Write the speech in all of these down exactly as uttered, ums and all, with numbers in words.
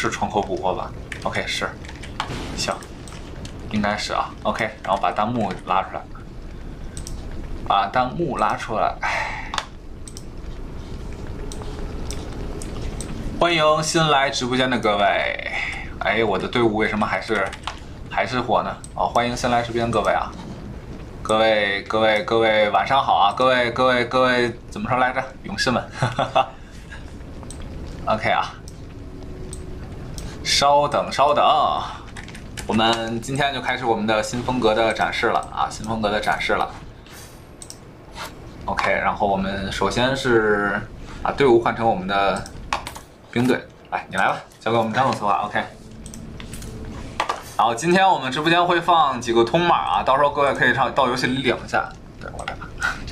是窗口捕获吧 ？OK， 是，行，应该是啊。OK， 然后把弹幕拉出来，把弹幕拉出来。欢迎新来直播间的各位。哎，我的队伍为什么还是还是火呢？哦，欢迎新来直播间各位啊！各位各位各位晚上好啊！各位各位各位怎么说来着？勇士们，哈哈哈。OK 啊。稍等，稍等，我们今天就开始我们的新风格的展示了啊！新风格的展示了。OK， 然后我们首先是把队伍换成我们的兵队，来，你来吧，交给我们张总策划。OK。然后今天我们直播间会放几个通码啊，到时候各位可以上到游戏里领一下。对，我来吧。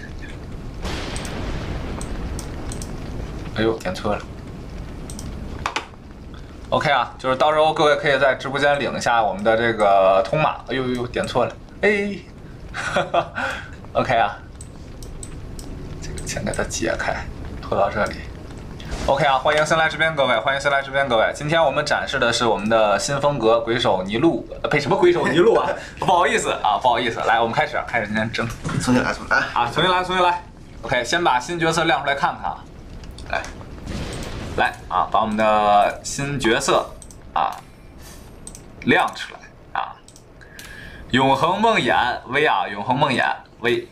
哎呦，点错了。OK 啊，就是到时候各位可以在直播间领一下我们的这个通码。哎呦呦，点错了，哎，哈哈 ，OK 啊，这个先给它解开，拖到这里。OK 啊，欢迎新来直播间各位，欢迎新来直播间各位。今天我们展示的是我们的新风格鬼手尼禄，呃，呸，什么鬼手尼禄啊？不好意思啊，不好意思，来，我们开始，开始今天正， 重新来，重新来啊，重新来，重新来。OK， 先把新角色亮出来看看啊，来。来啊，把我们的新角色啊亮出来啊！永恒梦魇 V 啊，永恒梦魇 V。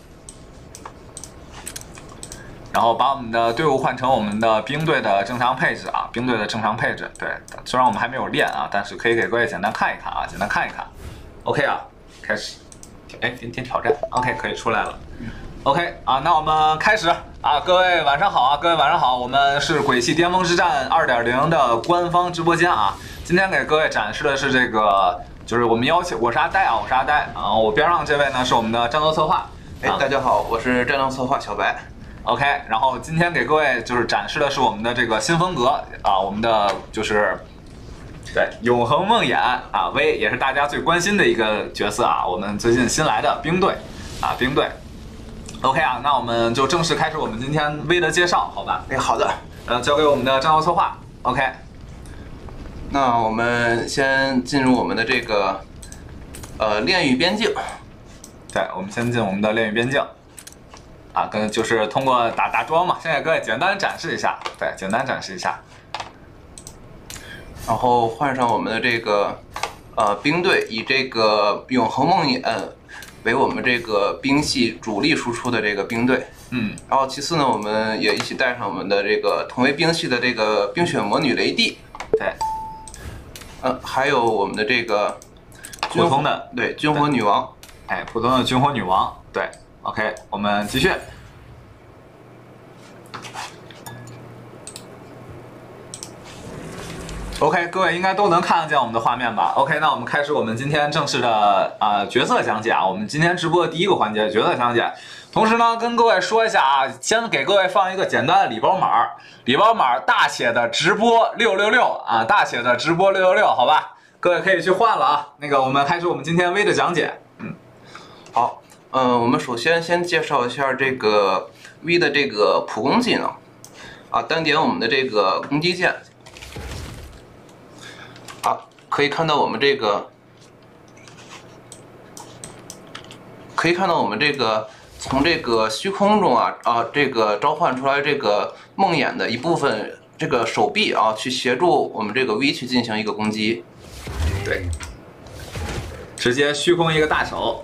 然后把我们的队伍换成我们的兵队的正常配置啊，兵队的正常配置。对，虽然我们还没有练啊，但是可以给各位简单看一看啊，简单看一看。OK 啊，开始。哎，点点挑战 ，OK 可以出来了。OK 啊，那我们开始啊！各位晚上好啊！各位晚上好，我们是《鬼泣巅峰之战二点零》的官方直播间啊。今天给各位展示的是这个，就是我们邀请，我是阿呆啊，我是阿呆啊。我边上这位呢是我们的战斗策划。 哎，大家好，我是战斗策划小白。 OK， 然后今天给各位就是展示的是我们的这个新风格啊，我们的就是对永恒梦魇啊 V 也是大家最关心的一个角色啊，我们最近新来的兵队啊兵队。OK 啊，那我们就正式开始我们今天 V 的介绍，好吧？ 哎，好的。 呃，交给我们的战斗策划。OK。 那我们先进入我们的这个呃炼狱边境。 对，我们先进我们的炼狱边境。啊，跟就是通过打打桩嘛，先给各位简单展示一下。对，简单展示一下。 然后换上我们的这个呃兵队，以这个永恒梦魇为我们这个兵系主力输出的这个兵队， 嗯， 然后其次呢，我们也一起带上我们的这个同为兵系的这个冰雪魔女雷帝， 对， 呃，还有我们的这个普通的对军火女王， 哎，普通的军火女王，对 ，OK， 我们继续。OK， 各位应该都能看得见我们的画面吧 ？OK， 那我们开始我们今天正式的啊、呃、角色讲解啊。我们今天直播的第一个环节角色讲解，同时呢跟各位说一下啊，先给各位放一个简单的礼包码，礼包码大写的直播六六六啊，大写的直播六六六，好吧？各位可以去换了啊。那个我们开始我们今天 V 的讲解，嗯， 好，嗯、呃，我们首先先介绍一下这个 V 的这个普攻技能啊，单点我们的这个攻击键。好，可以看到我们这个，可以看到我们这个从这个虚空中啊啊这个召唤出来这个梦魇的一部分这个手臂啊，去协助我们这个 V 去进行一个攻击。 对，直接虚空一个大手。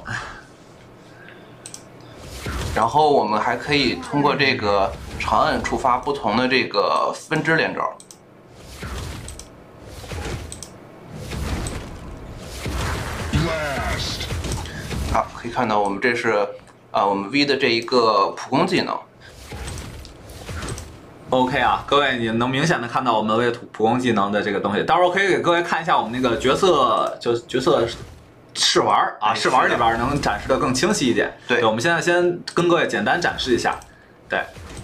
然后我们还可以通过这个长按触发不同的这个分支连招。好，可以看到我们这是啊、呃、我们 V 的这一个普攻技能。 OK 啊，各位你能明显的看到我们 V 普攻技能的这个东西，到时候可以给各位看一下我们那个角色就角色试玩啊，试玩里边能展示的更清晰一点。 对， 对我们现在先跟各位简单展示一下。对，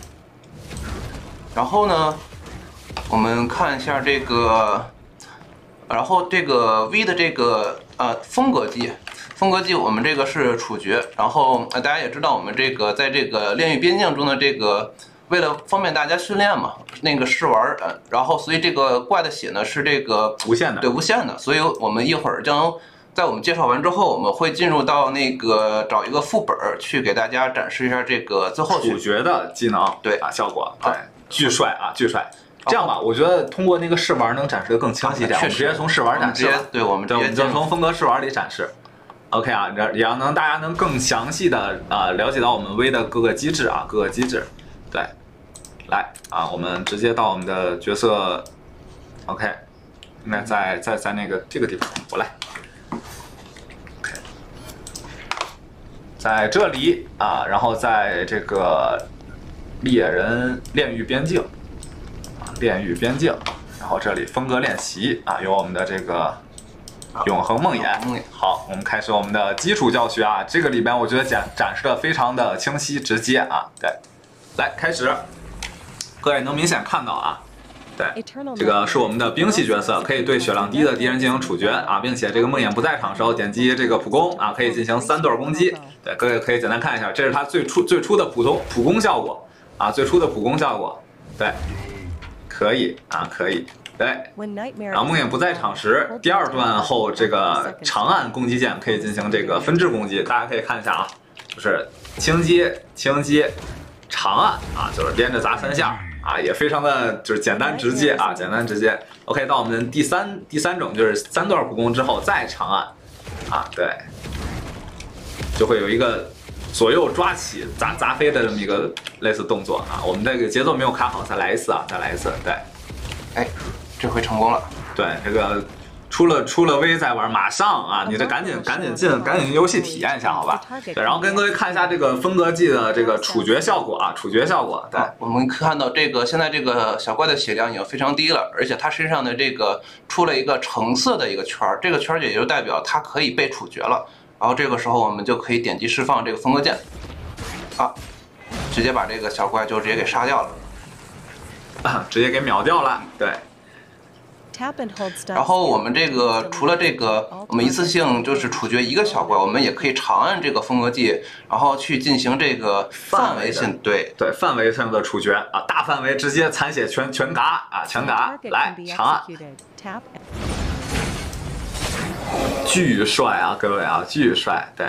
然后呢，我们看一下这个，然后这个 V 的这个呃风格技。风格技我们这个是处决，然后呃大家也知道我们这个在这个炼狱边境中的这个为了方便大家训练嘛，那个试玩，呃，然后所以这个怪的血呢是这个无限的， 对无限的，所以我们一会儿将在我们介绍完之后，我们会进入到那个找一个副本去给大家展示一下这个最后主角的技能， 对啊，效果，对，巨帅啊，巨帅。这样吧，我觉得通过那个试玩能展示的更清晰一点，我们直接从试玩展示， 对，我们对，我们就从风格试玩里展示。OK 啊，也要能大家能更详细的啊了解到我们 V 的各个机制啊，各个机制，对。来啊，我们直接到我们的角色 ，OK， 应该在在在那个这个地方，我来 ，OK， 在这里啊，然后在这个猎人炼狱边境啊，炼狱边境，然后这里风格练习啊，有我们的这个永恒梦魇。好，我们开始我们的基础教学啊，这个里边我觉得展展示的非常的清晰直接啊，对，来开始。各位能明显看到啊，对，这个是我们的兵系角色，可以对血量低的敌人进行处决啊，并且这个梦魇不在场时候点击这个普攻啊，可以进行三段攻击。对，各位可以简单看一下，这是它最初最初的普通普攻效果啊，最初的普攻效果，对，可以啊，可以。对，然后梦魇不在场时，第二段后这个长按攻击键可以进行这个分支攻击，大家可以看一下啊，就是轻击、轻击、长按啊，就是连着砸三下。啊，也非常的就是简单直接啊，简单直接。OK， 到我们的第三第三种就是三段普攻之后再长按，啊，对，就会有一个左右抓起砸砸飞的这么一个类似动作啊。我们这个节奏没有卡好，再来一次啊，再来一次，对， 哎，这回成功了。 对，这个出了出了 V 再玩，马上啊，你这赶紧赶紧进赶紧进游戏体验一下，好吧？对，然后跟各位看一下这个风格技的这个处决效果啊，处决效果。对， 我们看到这个现在这个小怪的血量已经非常低了，而且它身上的这个出了一个橙色的一个圈儿，这个圈儿也就代表它可以被处决了。然后这个时候我们就可以点击释放这个风格键，啊，直接把这个小怪就直接给杀掉了， 啊，直接给秒掉了。对。 然后我们这个除了这个，我们一次性就是处决一个小怪，我们也可以长按这个风格技，然后去进行这个范围性对对范围性的处决啊，大范围直接残血全全嘎啊，全嘎来长按，巨帅啊，各位啊，巨帅，对。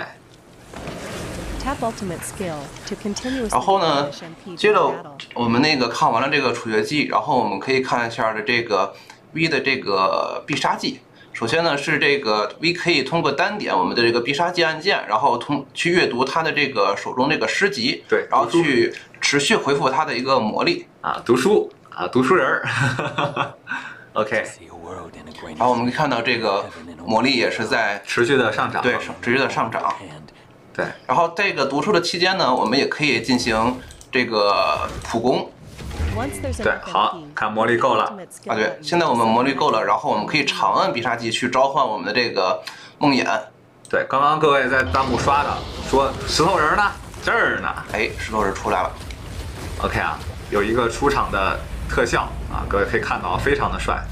然后呢，接着我们那个看完了这个处决技，然后我们可以看一下的这个 V 的这个必杀技。首先呢是这个 V 可以通过单点我们的这个必杀技按键，然后通去阅读它的这个手中这个诗集， 对， 然后去持续回复它的一个魔力啊，读书啊，读书人儿。OK。 然后我们可以看到这个魔力也是在持续的上涨， 对，持续的上涨。 对， 然后这个读书的期间呢，我们也可以进行这个普攻。 对，好看魔力够了啊，对，现在我们魔力够了，然后我们可以长按必杀技去召唤我们的这个梦魇。 对，刚刚各位在弹幕刷的说石头人呢，这儿呢， 哎，石头人出来了。 OK 啊，有一个出场的特效啊，各位可以看到非常的帅。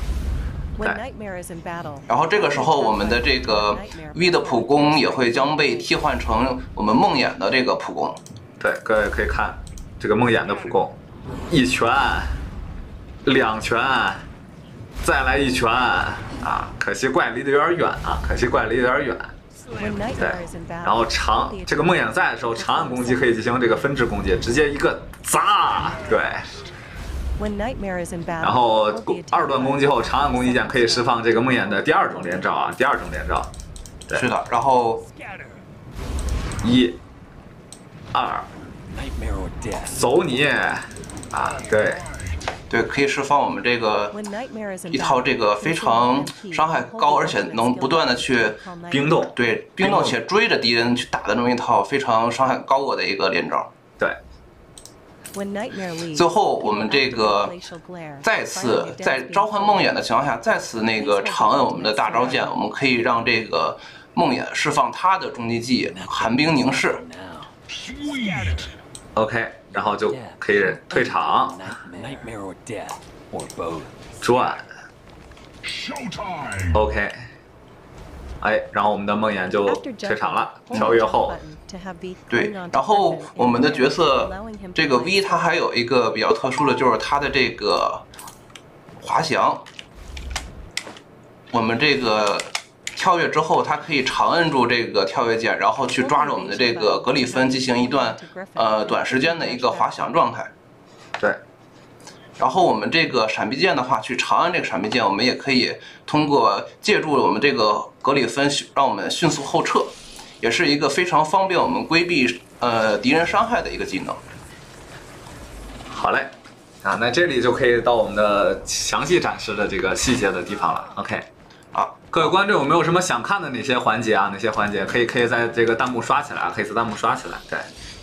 然后这个时候，我们的这个 V 的普攻也会将被替换成我们梦魇的这个普攻。 对，各位可以看这个梦魇的普攻，一拳、两拳，再来一拳啊！可惜怪离得有点远啊，可惜怪离得有点远。对，然后长这个梦魇在的时候，长按攻击可以进行这个分支攻击，直接一个砸，对。然后二段攻击后，长按攻击键可以释放这个梦魇的第二种连招啊，第二种连招。 是的，然后一、二，走你啊！对， 对，可以释放我们这个一套这个非常伤害高，而且能不断的去冰冻， 对，冰冻且追着敌人去打的那么一套非常伤害高额的一个连招。 对。 最后，我们这个再次在召唤梦魇的情况下，再次那个长按我们的大招键，我们可以让这个梦魇释放它的终极技寒冰凝视。 OK， 然后就可以退场，转。OK， 哎，然后我们的梦魇就退场了，跳跃后。 对，然后我们的角色这个 V 它还有一个比较特殊的，就是它的这个滑翔。我们这个跳跃之后，它可以长摁住这个跳跃键，然后去抓着我们的这个格里芬进行一段呃短时间的一个滑翔状态。 对。 然后我们这个闪避键的话，去长按这个闪避键，我们也可以通过借助我们这个格里芬，让我们迅速后撤。也是一个非常方便我们规避呃敌人伤害的一个技能。 好嘞，啊，那这里就可以到我们的详细展示的这个细节的地方了。OK， 啊， 各位观众有没有什么想看的哪些环节啊？哪些环节可以可以在这个弹幕刷起来啊？可以在弹幕刷起来。对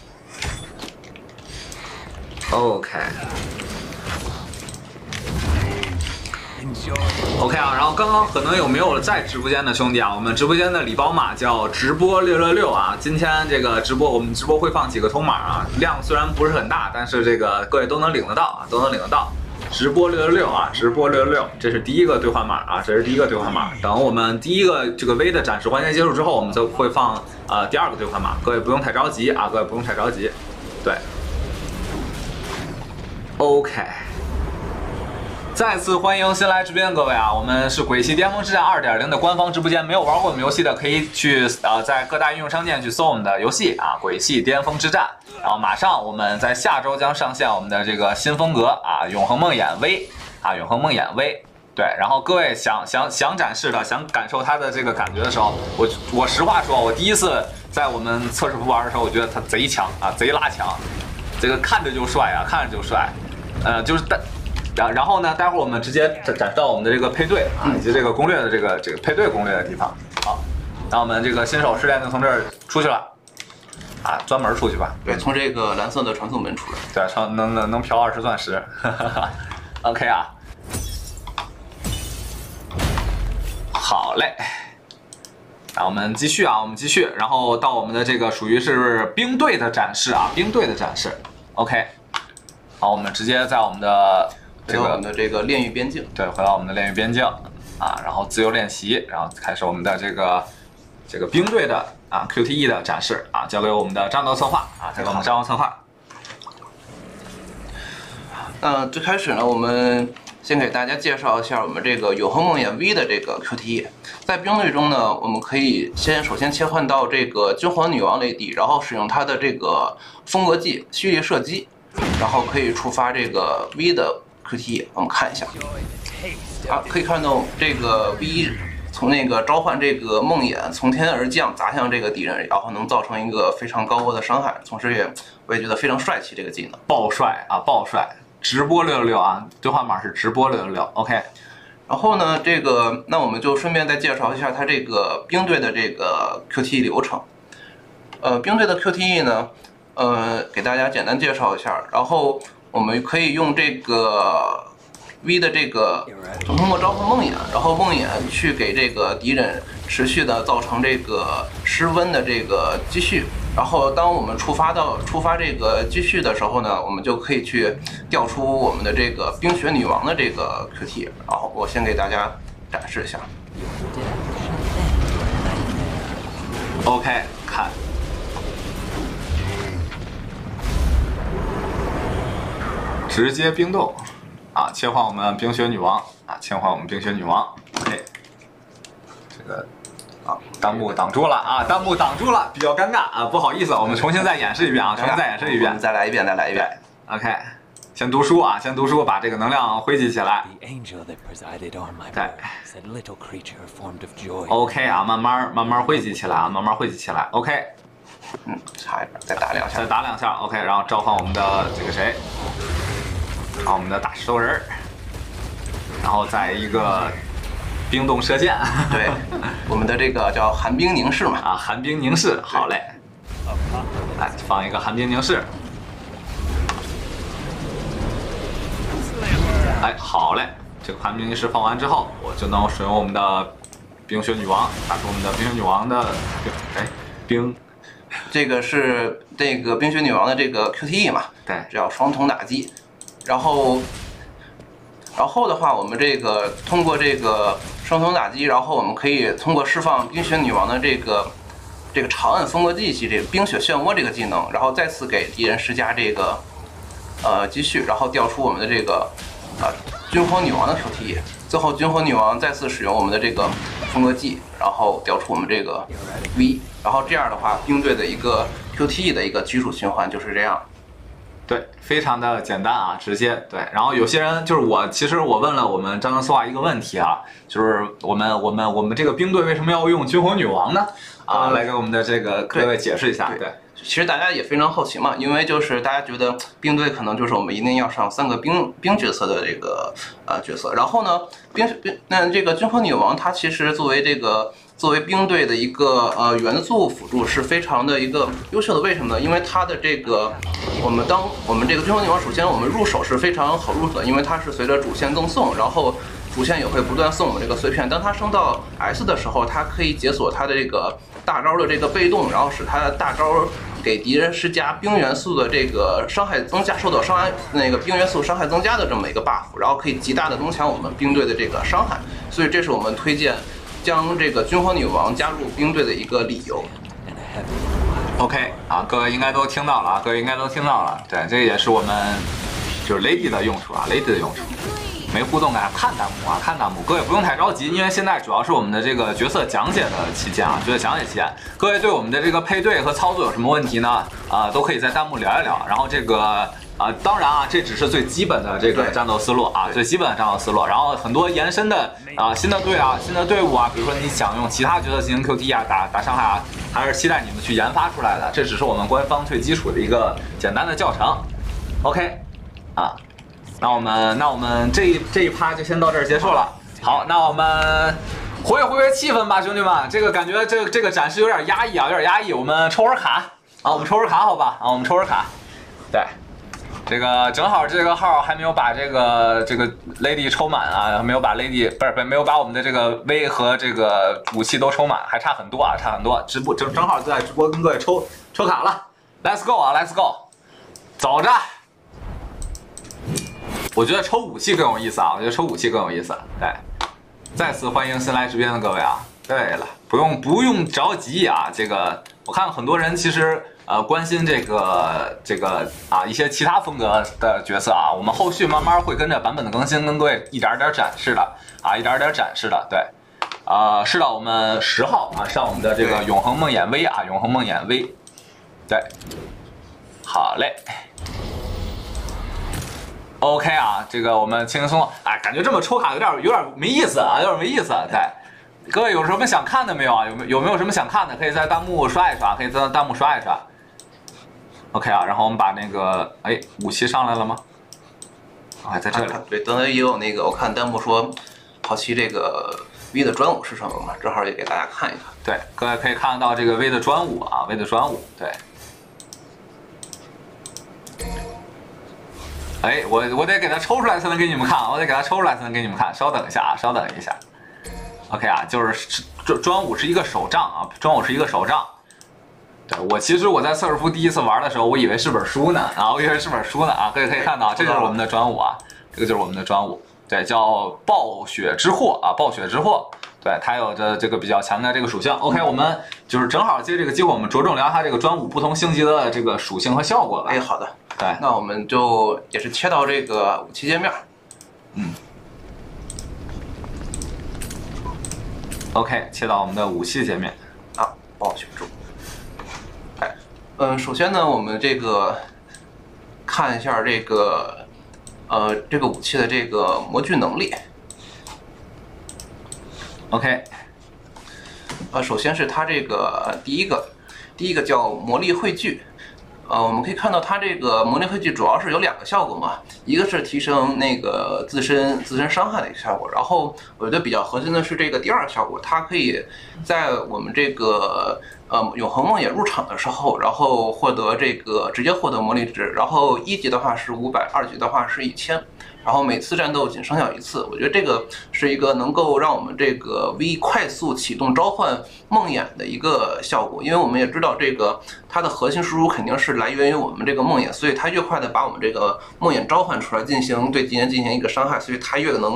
，OK。OK 啊，然后刚刚可能有没有在直播间的兄弟啊？我们直播间的礼包码叫直播六六六啊。今天这个直播我们直播会放几个通码啊，量虽然不是很大，但是这个各位都能领得到啊，都能领得到。直播六六六啊，直播六六六，这是第一个兑换码啊，这是第一个兑换码。等我们第一个这个 V 的展示环节结束之后，我们就会放呃第二个兑换码，各位不用太着急啊，各位不用太着急。对 ，OK。再次欢迎新来直播间各位啊！我们是《鬼泣巅峰之战 二点零》的官方直播间，没有玩过我们游戏的可以去呃在各大应用商店去搜我们的游戏啊，《鬼泣巅峰之战》。然后马上我们在下周将上线我们的这个新风格啊，《永恒梦魇 V》啊，《永恒梦魇 V》。对，然后各位想想想展示的，想感受它的这个感觉的时候，我我实话说，我第一次在我们测试服玩的时候，我觉得它贼强啊，贼拉强，这个看着就帅啊，看着就帅，呃，就是但。然然后呢，待会儿我们直接展展示到我们的这个配对啊，以及这个攻略的这个这个配对攻略的地方。好，那我们这个新手试炼就从这儿出去了，啊，专门出去吧。 对，从这个蓝色的传送门出来。 对，传能能能嫖二十钻石。OK 啊，好嘞。啊，我们继续啊，我们继续，然后到我们的这个属于是兵队的展示啊，兵队的展示。OK， 好，我们直接在我们的。 回到我们的这个炼狱边境， 对，回到我们的炼狱边境啊，然后自由练习，然后开始我们的这个这个兵队的啊 Q T E 的展示啊，交给我们的战斗策划啊，交给我们战斗策划。 那最开始呢，我们先给大家介绍一下我们这个永恒梦魇 V 的这个 Q T E。在兵队中呢，我们可以先首先切换到这个君皇女王雷迪，然后使用它的这个风格技蓄力射击，然后可以触发这个 V 的。Q T E， 我们看一下，啊，可以看到这个 V 从那个召唤这个梦魇从天而降砸向这个敌人，然后能造成一个非常高额的伤害，同时也我也觉得非常帅气这个技能， 爆帅啊，爆帅！直播六六六啊，兑换码是直播六六六 ，OK。 然后呢，这个那我们就顺便再介绍一下它这个兵队的这个 Q T E 流程。呃，兵队的 Q T E 呢，呃，给大家简单介绍一下，然后。我们可以用这个 V 的这个通过召唤梦魇，然后梦魇去给这个敌人持续的造成这个失温的这个积蓄，然后当我们触发到触发这个积蓄的时候呢，我们就可以去调出我们的这个冰雪女王的这个 Q T， 然后我先给大家展示一下。 OK， 看。直接冰冻，啊，切换我们冰雪女王啊，切换我们冰雪女王。OK， 这个啊，弹幕挡住了啊，弹幕挡住了，比较尴尬啊，不好意思，我们重新再演示一遍啊，重新再演示一遍， 再来一遍，再来一遍。 OK， 先读书啊，先读书，把这个能量汇集起来。对。OK 啊，慢慢慢慢汇集起来啊，慢慢汇集起来。OK。 嗯，差一点，再打两下， 再打两下。OK， 然后召唤我们的这个谁？啊，我们的大石头人儿，然后再一个冰冻射箭， 对，我们的这个叫寒冰凝视嘛， 啊，寒冰凝视，好嘞，来放一个寒冰凝视，哎，好嘞，这个寒冰凝视放完之后，我就能使用我们的冰雪女王，打出我们的冰雪女王的，哎，冰， 这个是这个冰雪女王的这个 Q T E 嘛， 对， 这叫双瞳打击。然后，然后的话，我们这个通过这个生存打击，然后我们可以通过释放冰雪女王的这个这个长按风格技及这个冰雪漩涡这个技能，然后再次给敌人施加这个呃积蓄，然后调出我们的这个啊、呃、军火女王的 Q T E， 最后军火女王再次使用我们的这个风格技，然后调出我们这个 V， 然后这样的话，兵队的一个 Q T E 的一个基础循环就是这样。 对，非常的简单啊，直接对。然后有些人就是我，其实我问了我们张张思华一个问题啊，就是我们我们我们这个兵队为什么要用军火女王呢？啊，来给我们的这个各位解释一下。对， 对其实大家也非常好奇嘛，因为就是大家觉得兵队可能就是我们一定要上三个兵兵角色的这个呃角色，然后呢，兵兵那这个军火女王她其实作为这个。作为兵队的一个呃元素辅助是非常的一个优秀的，为什么呢？因为它的这个，我们当我们这个军火女王，首先我们入手是非常好入手的，因为它是随着主线赠送，然后主线也会不断送我们这个碎片。当它升到 S 的时候，它可以解锁它的这个大招的这个被动，然后使它的大招给敌人施加冰元素的这个伤害增加，受到伤害那个冰元素伤害增加的这么一个 buff， 然后可以极大的增强我们兵队的这个伤害，所以这是我们推荐。将这个军火女王加入兵队的一个理由。 OK 啊，各位应该都听到了啊，各位应该都听到了。对，这也是我们就是 Lady 的用处啊 ，Lady 的用处。没互动感，看弹幕啊，看弹幕。各位不用太着急，因为现在主要是我们的这个角色讲解的期间啊，角色讲解期间，各位对我们的这个配对和操作有什么问题呢？啊、呃，都可以在弹幕聊一聊。然后这个。啊、呃，当然啊，这只是最基本的这个战斗思路啊，最基本的战斗思路。然后很多延伸的啊、呃、新的队啊、新的队伍啊，比如说你想用其他角色进行 Q T 啊、打打伤害啊，还是期待你们去研发出来的。这只是我们官方最基础的一个简单的教程。OK， 啊，那我们那我们这一这一趴就先到这儿结束了。好，那我们活跃活跃气氛吧，兄弟们。这个感觉这个这个展示有点压抑啊，有点压抑。我们抽会儿卡啊，我们抽会儿卡好吧？啊，我们抽会儿卡，对。这个正好这个号还没有把这个这个 Lady 抽满啊，没有把 Lady 不是不是没有把我们的这个 V 和这个武器都抽满，还差很多啊，差很多。直播正正好在直播跟各位抽抽卡了 ，Let's go 啊 ，Let's go， 走着。我觉得抽武器更有意思啊，我觉得抽武器更有意思。对，再次欢迎新来直播的各位啊。对了，不用不用着急啊，这个我看很多人其实。呃，关心这个这个啊一些其他风格的角色啊，我们后续慢慢会跟着版本的更新，跟各位一点点展示的啊，一点点展示的。对，啊、呃，是的，我们十号啊上我们的这个永恒梦魇 V 啊，永恒梦魇 V， 对，好嘞。OK 啊，这个我们轻轻松松，哎，感觉这么抽卡有点有点没意思啊，有点没意思。对，各位有什么想看的没有啊？有没有有没有什么想看的？可以在弹幕刷一刷，可以在弹幕刷一刷。OK 啊，然后我们把那个哎武器上来了吗？还、哦、在这里。 对，刚才也有那个，我看弹幕说好奇这个 V 的专武是什么嘛，正好也给大家看一看。 对，各位可以看到这个 V 的专武啊 ，V 的专武，对。哎，我我得给它抽出来才能给你们看，我得给它抽出来才能给你们看，稍等一下啊，稍等一下。OK 啊，就是专专武是一个手杖啊，专武是一个手杖。对，我其实我在瑟尔夫第一次玩的时候，我以为是本书呢啊，我以为是本书呢啊，各位可以看到，这就是我们的专武啊，这个就是我们的专武，对，叫暴雪之祸啊，暴雪之祸，对，它有着这个比较强的这个属性。OK， 我们就是正好借这个机会，我们着重聊它这个专武不同星级的这个属性和效果吧。 哎，好的， 对， 那我们就也是切到这个武器界面， 嗯 ，OK， 切到我们的武器界面啊，暴雪之祸。嗯，首先呢，我们这个看一下这个呃这个武器的这个模具能力。 OK， 呃，首先是它这个第一个，第一个叫魔力汇聚。呃，我们可以看到它这个魔力汇聚主要是有两个效果嘛，一个是提升那个自身自身伤害的一个效果，然后我觉得比较核心的是这个第二个效果，它可以在我们这个呃永恒梦魇入场的时候，然后获得这个直接获得魔力值，然后一级的话是五百，二级的话是一千。然后每次战斗仅生效一次，我觉得这个是一个能够让我们这个 V 快速启动召唤梦魇的一个效果，因为我们也知道这个它的核心输出肯定是来源于我们这个梦魇，所以它越快的把我们这个梦魇召唤出来，进行对敌人进行一个伤害，所以它越能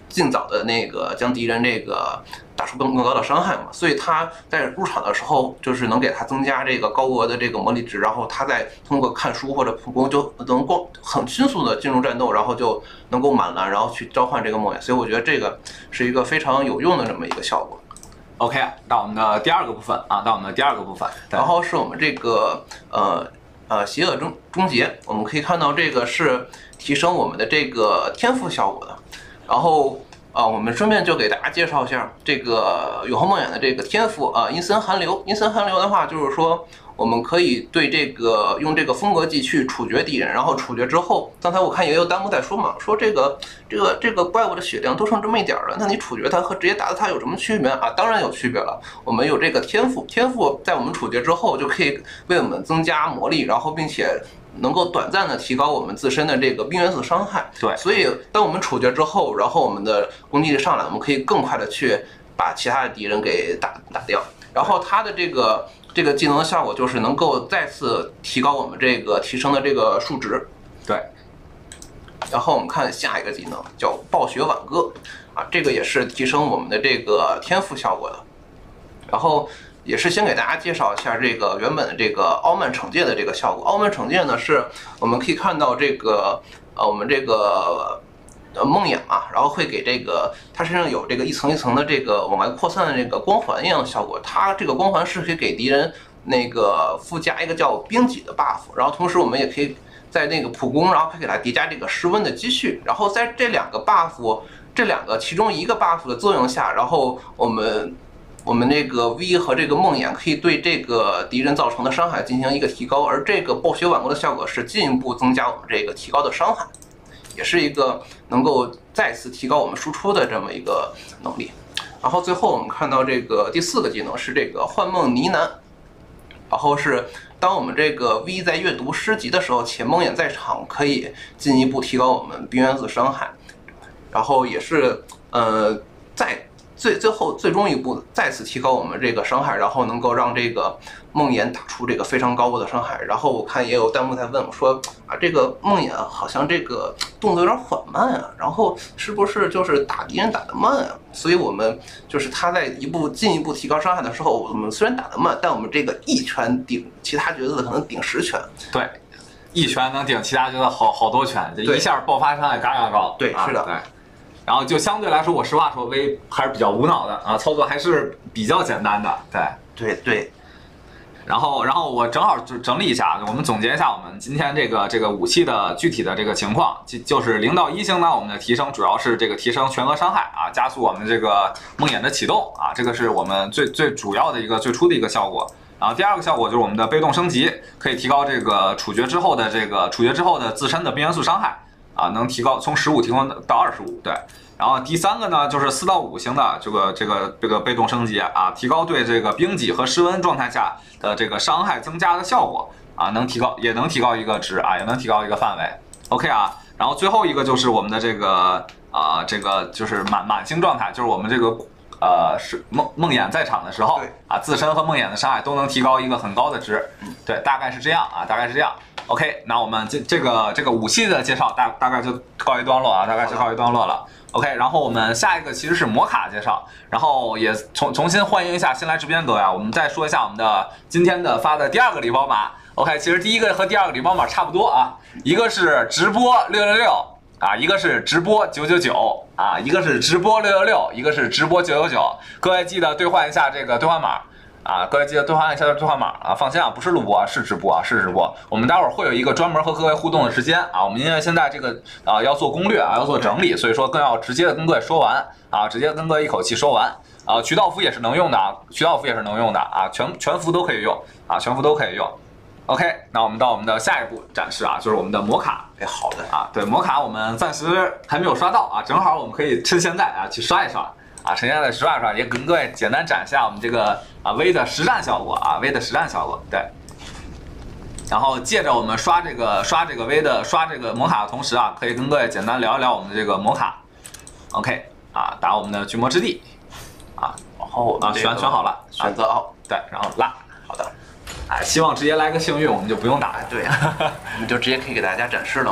尽早的那个将敌人这个打出更更高的伤害嘛。所以他在入场的时候，就是能给他增加这个高额的这个魔力值，然后他再通过看书或者普攻就能够很迅速的进入战斗，然后就能够满蓝，然后去召唤这个梦魇。所以我觉得这个是一个非常有用的这么一个效果。 OK， 到我们的第二个部分啊，到我们的第二个部分， 然后是我们这个呃呃邪恶终终结，我们可以看到这个是提升我们的这个天赋效果的。然后啊、呃，我们顺便就给大家介绍一下这个永恒梦魇的这个天赋啊，阴森寒流。阴森寒流的话，就是说我们可以对这个用这个风格技去处决敌人，然后处决之后，刚才我看也有弹幕在说嘛，说这个这个这个怪物的血量都剩这么一点了，那你处决它和直接打死它有什么区别啊？当然有区别了，我们有这个天赋，天赋在我们处决之后就可以为我们增加魔力，然后并且能够短暂的提高我们自身的这个冰元素伤害。 对， 所以当我们处决之后，然后我们的攻击力上来，我们可以更快的去把其他的敌人给打打掉。然后它的这个这个技能的效果就是能够再次提高我们这个提升的这个数值。 对。 然后我们看下一个技能叫暴雪挽歌啊，这个也是提升我们的这个天赋效果的。然后也是先给大家介绍一下这个原本的这个傲慢惩戒的这个效果。傲慢惩戒呢，是我们可以看到这个呃我们这个呃梦魇嘛，然后会给这个它身上有这个一层一层的这个往外扩散的这个光环一样的效果。它这个光环是可以给敌人那个附加一个叫冰脊的 buff， 然后同时我们也可以在那个普攻，然后可以给它叠加这个室温的积蓄。然后在这两个 buff 这两个其中一个 buff 的作用下，然后我们我们那个 V 和这个梦魇可以对这个敌人造成的伤害进行一个提高，而这个暴雪挽歌的效果是进一步增加我们这个提高的伤害，也是一个能够再次提高我们输出的这么一个能力。然后最后我们看到这个第四个技能是这个幻梦呢喃，然后是当我们这个 V 在阅读诗集的时候，且梦魇在场，可以进一步提高我们冰元素伤害，然后也是呃在最最后最终一步再次提高我们这个伤害，然后能够让这个梦魇打出这个非常高的伤害。然后我看也有弹幕在问我说啊，这个梦魇好像这个动作有点缓慢啊，然后是不是就是打敌人打得慢啊？所以我们就是他在一步进一步提高伤害的时候，我们虽然打得慢，但我们这个一拳顶其他角色可能顶十拳。 对，一拳能顶其他角色好好多拳，这一下爆发伤害嘎嘎高。 对，是的， 啊、对。然后就相对来说，我实话说，微还是比较无脑的啊，操作还是比较简单的，对， 对对。 然后，然后我正好就整理一下，我们总结一下我们今天这个这个武器的具体的这个情况，就就是零到一星呢，我们的提升主要是这个提升全额伤害啊，加速我们这个梦魇的启动啊，这个是我们最最主要的一个最初的一个效果。然后第二个效果就是我们的被动升级，可以提高这个处决之后的这个处决之后的自身的冰元素伤害。啊，能提高从十五提高到二十五，对。然后第三个呢，就是四到五星的这个这个这个被动升级啊，提高对这个冰脊和室温状态下的这个伤害增加的效果啊，能提高也能提高一个值啊，也能提高一个范围。OK 啊，然后最后一个就是我们的这个啊、呃、这个就是满满星状态，就是我们这个呃是梦梦魇在场的时候啊，自身和梦魇的伤害都能提高一个很高的值，对，大概是这样啊，大概是这样。OK， 那我们这这个这个武器的介绍大大概就告一段落啊，大概就告一段落了。OK， 然后我们下一个其实是魔卡介绍，然后也重重新欢迎一下新来直编各位啊，我们再说一下我们的今天的发的第二个礼包码。OK， 其实第一个和第二个礼包码差不多啊，一个是直播六六六啊，一个是直播九九九啊，一个是直播六六六，一个是直播九九九，各位记得兑换一下这个兑换码。啊，各位记得兑换一下兑换码啊！放心啊，不是录播啊，是直播啊，是直播。我们待会儿会有一个专门和各位互动的时间啊。我们因为现在这个啊要做攻略啊，要做整理，所以说更要直接的跟各位说完啊，直接跟各位一口气说完啊。渠道服也是能用的啊，渠道服也是能用的啊，全全服都可以用啊，全服都可以用。OK， 那我们到我们的下一步展示啊，就是我们的魔卡。 哎，好的啊，对，魔卡我们暂时还没有刷到啊，正好我们可以趁现在啊去刷一刷。啊，趁现在刷一刷，也跟各位简单展示下我们这个啊 V 的实战效果啊 ，V 的实战效果，对。然后借着我们刷这个刷这个 V 的刷这个魔卡的同时啊，可以跟各位简单聊一聊我们的这个魔卡。OK， 啊，打我们的巨魔之地，啊， 然后啊选选好了， 选择好， 对，然后拉， 好的。 哎，希望直接来个幸运，我们就不用打。 对呀，我们就直接可以给大家展示了嘛。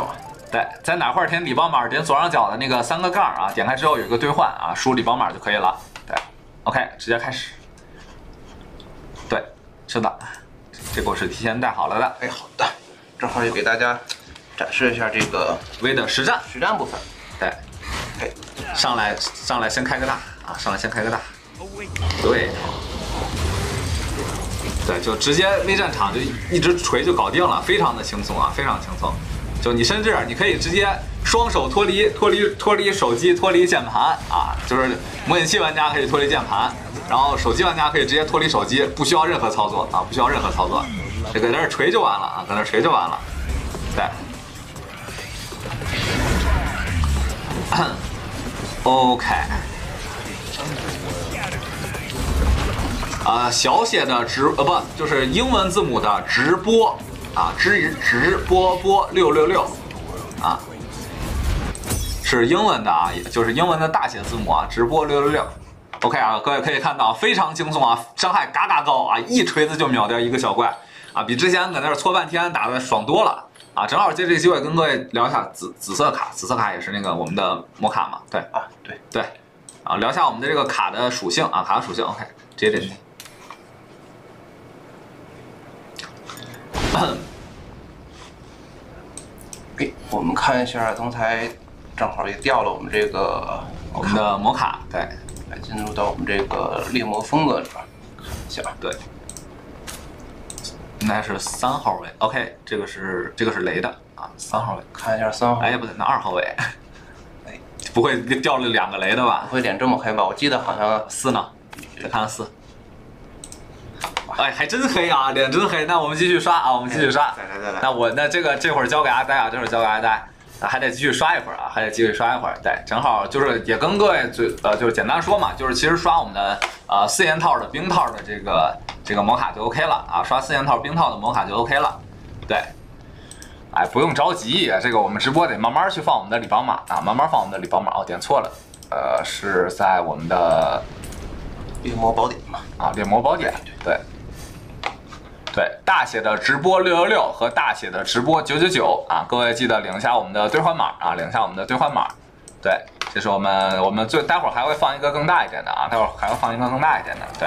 对，在哪块填礼包码？点左上角的那个三个杠啊，点开之后有一个兑换啊，输礼包码就可以了。对 ，OK， 直接开始。对，是的，这个我是提前带好了的。 哎，好的，正好也给大家展示一下这个 V 的实战实战部分。 对， 哎， 上来上来先开个大啊，上来先开个大。对。对，就直接 V 战场就一直锤就搞定了，非常的轻松啊，非常轻松。就你甚至你可以直接双手脱离脱离脱离手机脱离键盘啊，就是模拟器玩家可以脱离键盘，然后手机玩家可以直接脱离手机，不需要任何操作啊，不需要任何操作，就搁那儿锤就完了啊，搁那儿锤就完了。对。OK。啊，小写的直呃不就是英文字母的直播啊，直直播播六六六啊，是英文的啊，也就是英文的大写字母啊，直播六六六。OK 啊，各位可以看到非常轻松啊，伤害嘎嘎高啊，一锤子就秒掉一个小怪啊，比之前搁那儿搓半天打的爽多了啊。正好借这个机会跟各位聊一下紫紫色卡，紫色卡也是那个我们的魔卡嘛，对啊对对啊，聊一下我们的这个卡的属性啊，卡的属性 OK， 直接点进去。 哎，我们看一下，刚才正好也掉了我们这个我们的魔卡，对， 来进入到我们这个猎魔风格里边看一下， 对，应该是三号位 ，OK， 这个是这个是雷的啊，三号位， 看一下三号， 哎不对，那二号位，哎，不会掉了两个雷的吧？ 不会点这么黑吧？我记得好像四呢，再看看四。哎，还真黑啊，脸真黑。那我们继续刷啊，我们继续刷。 再来再来。 那我那这个这会儿交给阿呆啊，这会儿交给阿呆，啊还得继续刷一会儿啊，还得继续刷一会儿。对，正好就是也跟各位最呃就是简单说嘛，就是其实刷我们的呃四件套的冰套的这个这个魔卡就 OK 了啊，刷四件套冰套的魔卡就 OK 了。对，哎不用着急，这个我们直播得慢慢去放我们的礼包码啊，慢慢放我们的礼包码。哦，点错了，呃是在我们的猎魔宝典嘛啊猎魔宝典对。对，大写的直播六六六和大写的直播九九九啊，各位记得领一下我们的兑换码啊，领一下我们的兑换码。对，这是我们我们最待会儿还会放一个更大一点的啊，待会儿还会放一个更大一点的。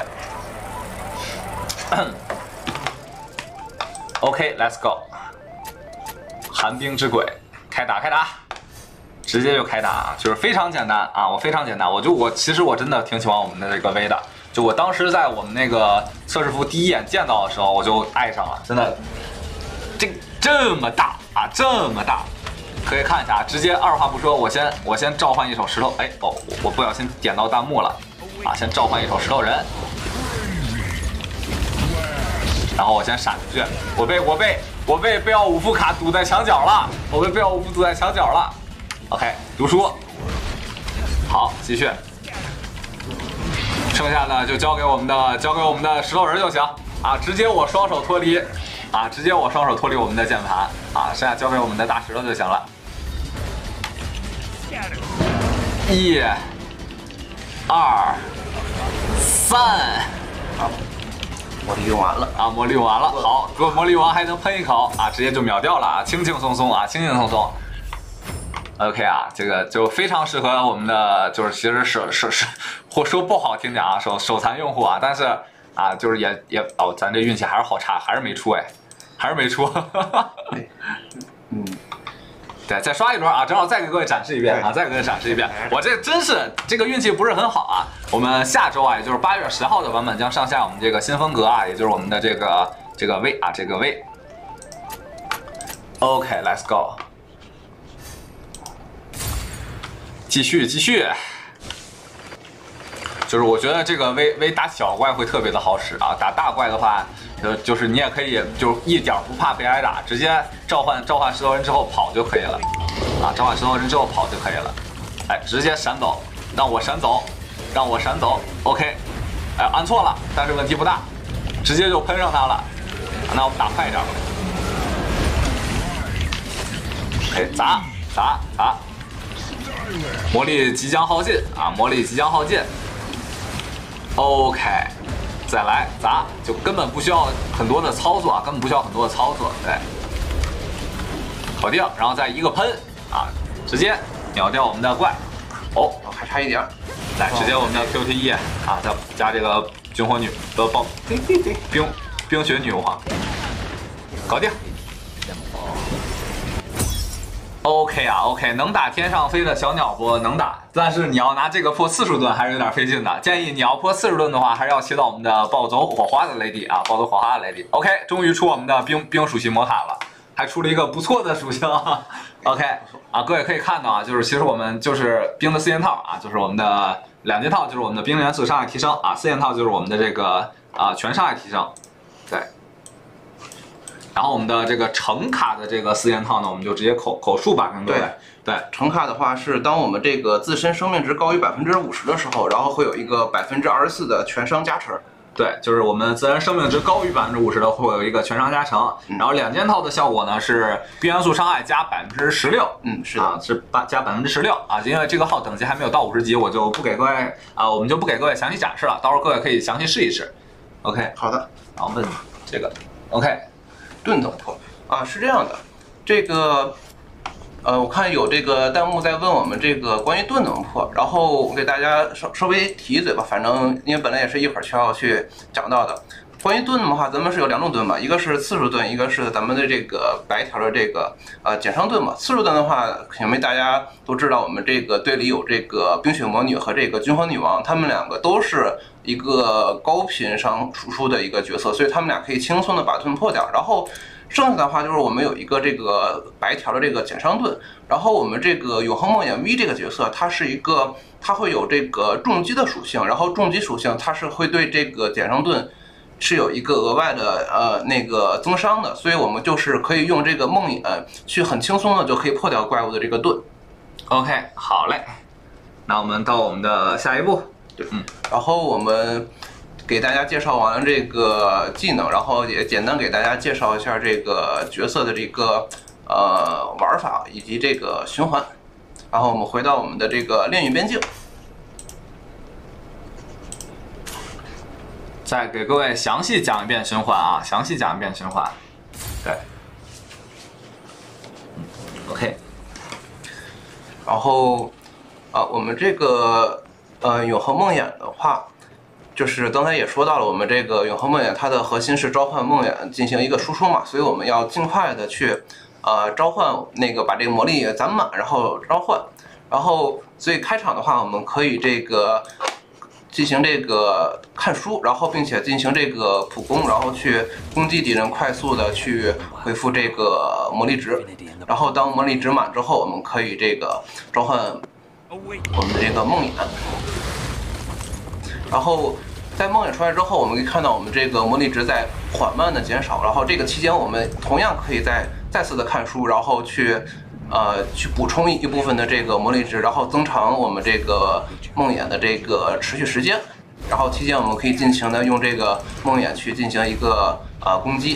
对。OK，Let's go。寒冰之鬼，开打开打，直接就开打啊，就是非常简单啊，我非常简单，我就我其实我真的挺喜欢我们的这个 V 的。就我当时在我们那个测试服第一眼见到的时候，我就爱上了，真的，这这么大啊，这么大，可以看一下，直接二话不说，我先我先召唤一手石头，哎哦，我不小心点到弹幕了，啊，先召唤一手石头人，然后我先闪出去，我被我被我被贝奥武夫卡堵在墙角了，我被贝奥武夫堵在墙角了 ，OK， 读书，好，继续。剩下的就交给我们的，交给我们的石头人就行啊！直接我双手脱离，啊，直接我双手脱离我们的键盘啊！剩下交给我们的大石头就行了。一、二、三， 好，魔力用完了啊！魔力用完了，好，如果魔力用完还能喷一口啊，直接就秒掉了啊！轻轻松松啊，轻轻松松。OK 啊，这个就非常适合我们的，就是其实手手手，或说不好听点啊，手手残用户啊，但是啊，就是也也哦，咱这运气还是好差，还是没出哎，还是没出。 嗯， 对，再刷一轮啊，正好再给各位展示一遍啊，再给各位展示一遍。我这真是这个运气不是很好啊。我们下周啊，也就是八月十号的版本将上线我们这个新风格啊，也就是我们的这个这个 V 啊，这个 V。OK，Let's go。继续继续，就是我觉得这个 V V 打小怪会特别的好使啊，打大怪的话，就就是你也可以就一点不怕被挨打，直接召唤召唤石头人之后跑就可以了，啊，召唤石头人之后跑就可以了，哎，直接闪走，让我闪走，让我闪走 ，OK， 哎，按错了，但是问题不大，直接就喷上他了，那我们打快一点，哎，砸砸砸。魔力即将耗尽啊！魔力即将耗尽。OK， 再来砸，就根本不需要很多的操作啊，根本不需要很多的操作，对，搞定，然后再一个喷啊，直接秒掉我们的怪。哦， 还差一点。 来，直接我们的 Q T E 啊，再加这个军火女的爆冰冰雪女王，搞定。OK 啊 ，OK， 能打天上飞的小鸟不能打，但是你要拿这个破次数盾还是有点费劲的。建议你要破次数盾的话，还是要切到我们的暴走火花的雷迪啊，暴走火花的雷迪。OK， 终于出我们的冰冰属性魔塔了，还出了一个不错的属性。OK 啊，各位可以看到啊，就是其实我们就是冰的四件套啊，就是我们的两件套就是我们的冰元素伤害提升啊，四件套就是我们的这个啊全伤害提升，对。然后我们的这个橙卡的这个四件套呢，我们就直接口口述吧，跟各位。对， 橙卡的话是当我们这个自身生命值高于百分之五十的时候，然后会有一个百分之二十四的全伤加成。 对，就是我们自然生命值高于百分之五十的会有一个全伤加成。嗯、然后两件套的效果呢是冰元素伤害加百分之十六。 嗯，是的， 啊、是八加百分之十六啊。因为这个号等级还没有到五十级，我就不给各位啊，我们就不给各位详细展示了，到时候各位可以详细试一试。OK， 好的。 然后问这个 OK， 盾怎么破？啊，是这样的，这个，呃，我看有这个弹幕在问我们这个关于盾怎么破，然后我给大家稍稍微提一嘴吧，反正因为本来也是一会儿需要去讲到的。关于盾的话，咱们是有两种盾嘛，一个是次数盾，一个是咱们的这个白条的这个呃减伤盾嘛。次数盾的话，因为大家都知道，我们这个队里有这个冰雪魔女和这个军火女王，他们两个都是一个高频伤输出的一个角色，所以他们俩可以轻松的把盾破掉。然后剩下的话就是我们有一个这个白条的这个减伤盾，然后我们这个永恒梦魇 V 这个角色，它是一个它会有这个重击的属性，然后重击属性它是会对这个减伤盾是有一个额外的呃那个增伤的，所以我们就是可以用这个梦魇去很轻松的就可以破掉怪物的这个盾。 OK， 好嘞，那我们到我们的下一步， 对，嗯，然后我们给大家介绍完了这个技能，然后也简单给大家介绍一下这个角色的这个呃玩法以及这个循环。然后我们回到我们的这个炼狱边境， 再给各位详细讲一遍循环啊，详细讲一遍循环。对 ，OK。 然后啊，我们这个呃永恒梦魇的话。就是刚才也说到了，我们这个永恒梦魇它的核心是召唤梦魇进行一个输出嘛，所以我们要尽快的去，呃，召唤那个把这个魔力攒满，然后召唤，然后所以开场的话，我们可以这个进行这个看书，然后并且进行这个普攻，然后去攻击敌人，快速的去恢复这个魔力值，然后当魔力值满之后，我们可以这个召唤我们的这个梦魇，然后。在梦魇出来之后，我们可以看到我们这个魔力值在缓慢的减少，然后这个期间我们同样可以再再次的看书，然后去呃去补充一部分的这个魔力值，然后增长我们这个梦魇的这个持续时间，然后期间我们可以尽情的用这个梦魇去进行一个呃攻击。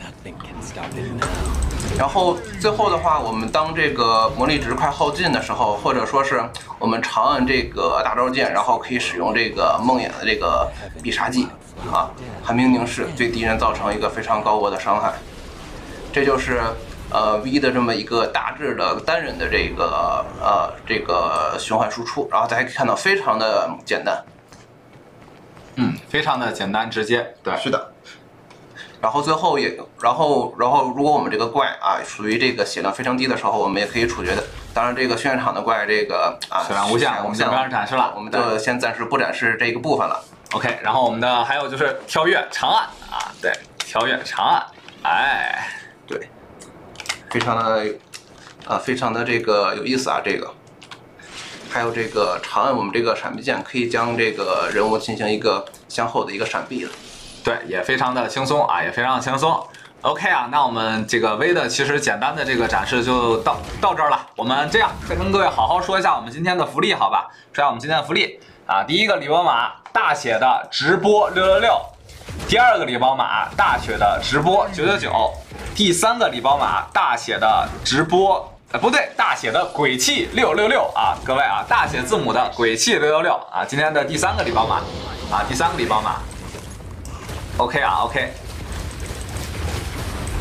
然后最后的话，我们当这个魔力值快耗尽的时候，或者说是我们长按这个大招键，然后可以使用这个梦魇的这个必杀技啊，寒冰凝视，对敌人造成一个非常高额的伤害。这就是呃 V 的这么一个大致的单人的这个呃这个循环输出，然后大家可以看到非常的简单， 嗯，非常的简单直接，对， 是的。然后最后也，然后然后如果我们这个怪啊属于这个血量非常低的时候，我们也可以处决的。当然，这个训练场的怪这个啊血量无限，我们就不要展示了， 我们就先暂时不展示这个部分了。 OK， 然后我们的还有就是跳跃长按啊，对，跳跃长按，哎， 对，非常的啊非常的这个有意思啊，这个。还有这个长按我们这个闪避键，可以将这个人物进行一个向后的一个闪避了。 对，也非常的轻松啊，也非常轻松。OK 啊，那我们这个 V 的其实简单的这个展示就到到这儿了。我们这样再跟各位好好说一下我们今天的福利，好吧？说一下我们今天的福利啊，第一个礼包码大写的直播六六六，第二个礼包码大写的直播九九九，第三个礼包码大写的直播。呃，不对，大写的鬼泣六六六啊，各位啊，大写字母的鬼泣六六六啊，今天的第三个礼包码啊，第三个礼包码。OK 啊 ，OK。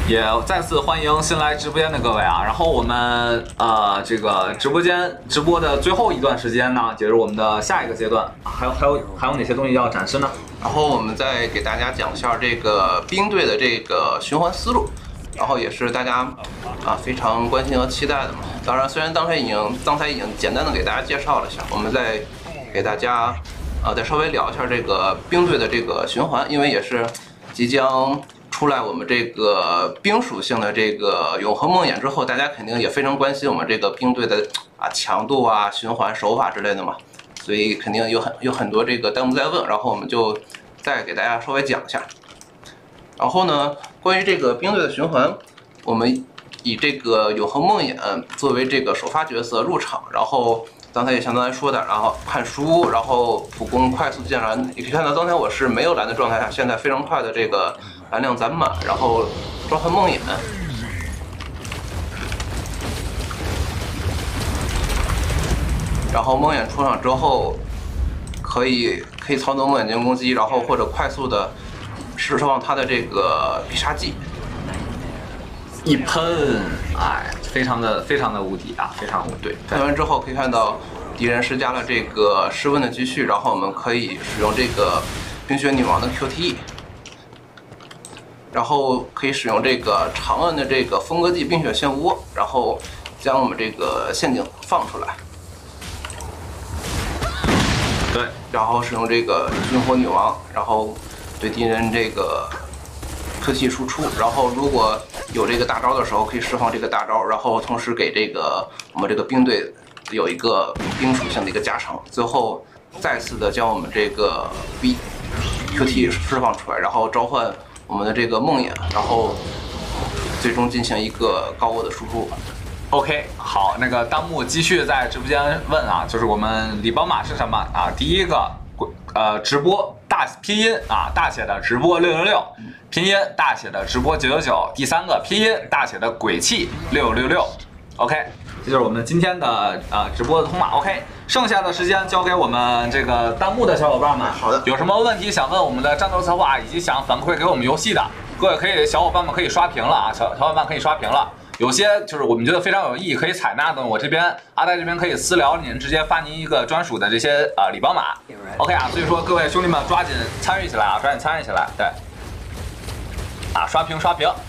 也再次欢迎新来直播间的各位啊。然后我们呃这个直播间直播的最后一段时间呢，也是我们的下一个阶段，还有还有还有哪些东西要展示呢？ 然后我们再给大家讲一下这个兵队的这个循环思路，然后也是大家啊非常关心和期待的嘛。当然，虽然刚才已经刚才已经简单的给大家介绍了一下，我们再给大家啊再稍微聊一下这个兵队的这个循环，因为也是即将出来我们这个冰属性的这个永恒梦魇之后，大家肯定也非常关心我们这个兵队的啊强度啊、循环手法之类的嘛，所以肯定有很有很多这个弹幕在问，然后我们就再给大家稍微讲一下。然后呢，关于这个兵队的循环，我们以这个永恒梦魇作为这个首发角色入场，然后刚才也像刚才说的，然后看书，然后普攻快速建蓝，你可以看到刚才我是没有蓝的状态下，现在非常快的这个蓝量攒满，然后召唤梦魇，然后梦魇出场之后，可以可以操作梦魇进行攻击，然后或者快速的释放它的这个必杀技， 一喷，哎，非常的非常的无敌啊，非常无敌。对， 喷完之后可以看到敌人施加了这个室温的积蓄，然后我们可以使用这个冰雪女王的 Q T E， 然后可以使用这个长按的这个风格技冰雪漩涡，然后将我们这个陷阱放出来。 对， 然后使用这个冰火女王，然后对敌人这个科技输出，然后如果有这个大招的时候，可以释放这个大招，然后同时给这个我们这个兵队有一个冰属性的一个加成，最后再次的将我们这个 B Q T 释放出来，然后召唤我们的这个梦魇，然后最终进行一个高额的输出。 OK， 好，那个弹幕继续在直播间问啊，就是我们礼包码是什么啊？第一个，呃，直播大拼音啊，大写的直播六六六，拼音大写的直播九九九。第三个拼音大写的鬼泣六六六。OK， 这就是我们今天的呃直播的通码。OK， 剩下的时间交给我们这个弹幕的小伙伴们。 好的， 有什么问题想问我们的战斗策划，以及想反馈给我们游戏的，各位可以小伙伴们可以刷屏了啊，小小伙伴可以刷屏了。有些就是我们觉得非常有意义可以采纳的，我这边阿呆这边可以私聊您，直接发您一个专属的这些呃礼包码 ，OK 啊，所以说各位兄弟们抓紧参与起来啊，抓紧参与起来，对，啊刷屏刷屏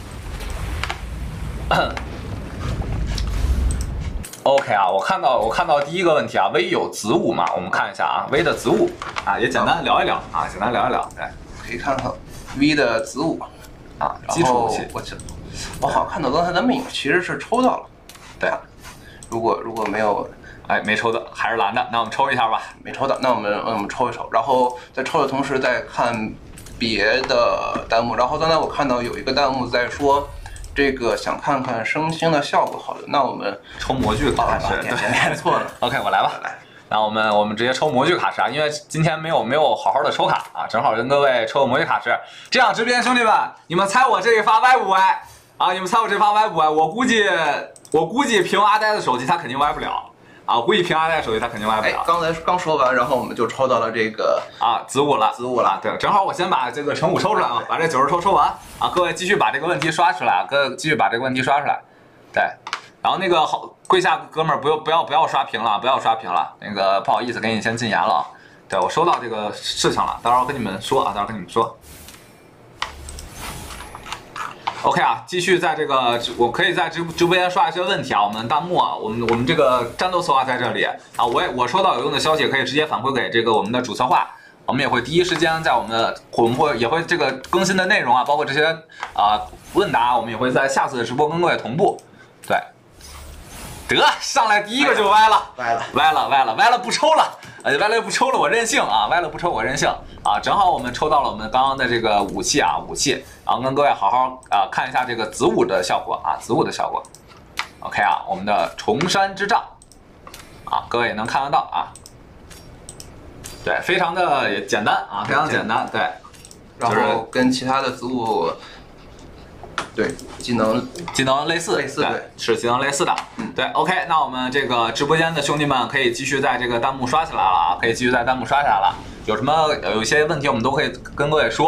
，OK 啊，我看到我看到第一个问题啊，微有子午嘛，我们看一下啊，微的子午啊，也简单聊一聊啊，简单聊一聊，对， 可以看看 V 的子午啊，基础武器， 我记得。我好像看到刚才的命其实是抽到了，对，如果如果没有， 哎，没抽到还是蓝的，那我们抽一下吧。 没抽到，那我们那我们抽一抽，然后在抽的同时再看别的弹幕。然后刚才我看到有一个弹幕在说，这个想看看升星的效果。好的，那我们抽模具卡池， 点点错了。 OK， 我来吧，来。那我们我们直接抽模具卡池啊，因为今天没有没有好好的抽卡啊，正好跟各位抽个模具卡池。这样，直播间兄弟们，你们猜我这一发歪不歪？啊，你们猜我这发歪不歪？我估计，我估计凭阿呆的手机他肯定歪不了啊！我估计凭阿呆的手机他肯定歪不了。 哎，刚才刚说完，然后我们就抽到了这个啊子午了， 子午了。 对，正好我先把这个乘五抽出来啊，把这九十抽抽完啊！各位继续把这个问题刷出来啊，各位继续把这个问题刷出来。对，然后那个好跪下哥们儿不要不要不要刷屏了，不要刷屏了。那个不好意思，给你先禁言了。对我收到这个事情了，到时候跟你们说啊，到时候跟你们说。OK 啊，继续在这个，我可以在直直播间刷一些问题啊。我们弹幕啊，我们我们这个战斗策划在这里啊，我也我收到有用的消息，可以直接反馈给这个我们的主策划，我们也会第一时间在我们的我们会也会这个更新的内容啊，包括这些啊、呃、问答，我们也会在下次的直播跟各位同步。对，得上来第一个就歪了， 歪了， 歪了，歪了，歪了不抽了。呃，歪了不抽了，我任性啊！歪了不抽，我任性啊！正好我们抽到了我们刚刚的这个武器啊，武器，然后跟各位好好啊、呃、看一下这个子午的效果啊，子午的效果。OK 啊，我们的崇山之杖啊，各位也能看得到啊。对，非常的简单啊，非常简单，对。 然后跟其他的子午。对，技能技能类似， 类似对， 是技能类似的。嗯，对 ，OK， 那我们这个直播间的兄弟们可以继续在这个弹幕刷起来了啊，可以继续在弹幕刷起来了。有什么有一些问题我们都可以跟各位说。